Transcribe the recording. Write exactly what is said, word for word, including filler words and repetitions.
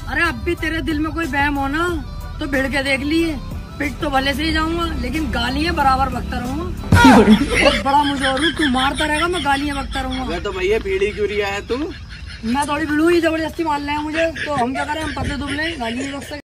अरे अब भी तेरे दिल में कोई वहम हो ना तो भिड़ के देख लिए, पिट तो भले से ही जाऊंगा लेकिन गालियां बराबर बकता रहूंगा। बहुत बड़ा मुझे और तू मारता रहेगा, मैं गालियां बकता रहूंगा। तो भैया पीढ़ी क्यों रिया है तू? मैं थोड़ी बिलू ही जबरदस्ती मार रहे हैं मुझे, तो हम क्या करें, हम पतले दुबले गाली नहीं बक सकते।